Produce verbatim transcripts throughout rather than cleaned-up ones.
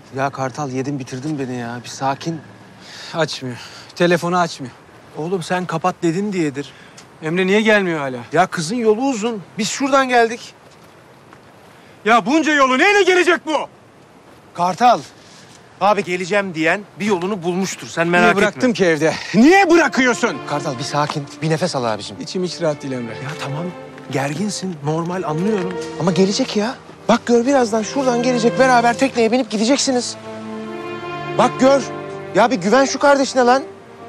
Ya Kartal yedin bitirdin beni ya. Bir sakin. Açmıyor. Telefonu açmıyor. Oğlum sen kapat dedin diyedir. Emre niye gelmiyor hala? Ya kızın yolu uzun. Biz şuradan geldik. Ya bunca yolu neyle gelecek bu? Kartal. Abi geleceğim diyen bir yolunu bulmuştur. Sen merak Niye etme. bıraktım ki evde? Niye bırakıyorsun? Kartal bir sakin. Bir nefes al abiciğim. İçim hiç rahat değil Emre. Ya tamam. Gerginsin. Normal anlıyorum. Ama gelecek ya. Bak gör birazdan şuradan gelecek. Beraber tekneye binip gideceksiniz. Bak gör. Ya bir güven şu kardeşine lan.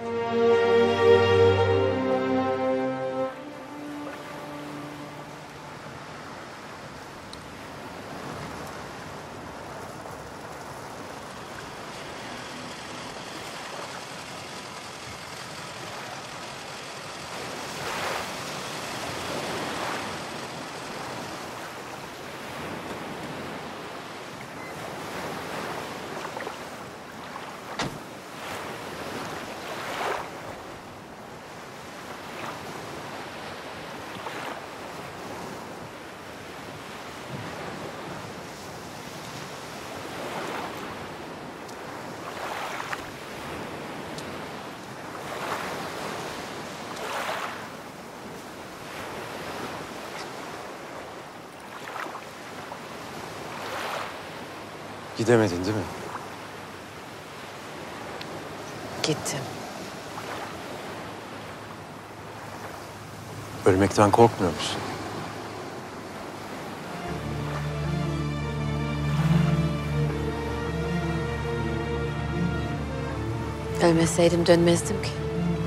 Gidemedin değil mi? Gittim. Ölmekten korkmuyor musun? Ölmeseydim dönmezdim ki.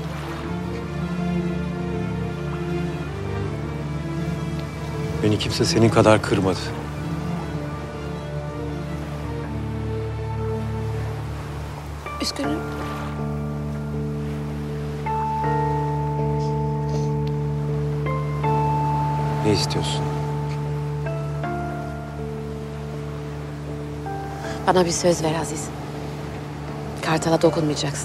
Beni kimse senin kadar kırmadı. Üzgünüm. Ne istiyorsun? Bana bir söz ver Aziz. Kartal'a dokunmayacaksın.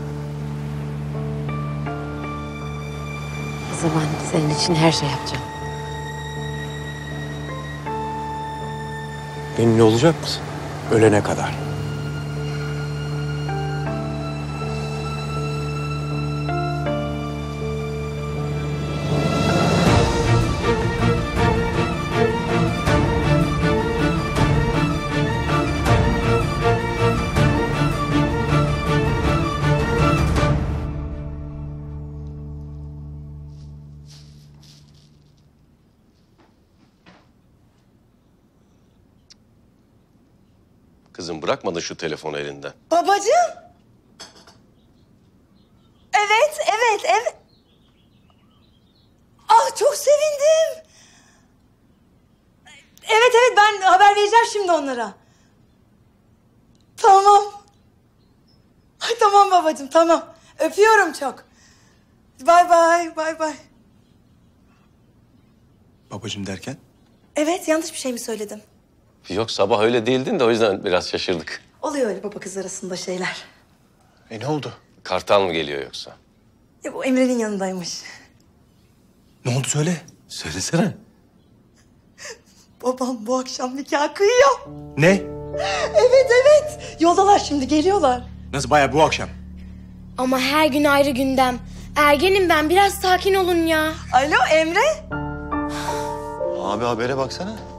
O zaman senin için her şey yapacağım. Benimle olacak mısın? Ölene kadar. Kızım bırakmadın şu telefonu elinden. Babacığım. Evet, evet, evet. Ah çok sevindim. Evet, evet ben haber vereceğim şimdi onlara. Tamam. Ay, tamam babacığım, tamam. Öpüyorum çok. Bay bay, bay bay. Babacığım derken? Evet, yanlış bir şey mi söyledim? Yok sabah öyle değildin de o yüzden biraz şaşırdık. Oluyor öyle baba kız arasında şeyler. E ne oldu? Kartal mı geliyor yoksa? Ya, bu Emre'nin yanındaymış. Ne oldu söyle. Söylesene. Babam bu akşam nikah kıyıyor. Ne? Evet, evet. Yoldalar şimdi, geliyorlar. Nasıl bayağı bu akşam? Ama her gün ayrı gündem. Ergenim ben, biraz sakin olun ya. Alo Emre. Abi habere baksana.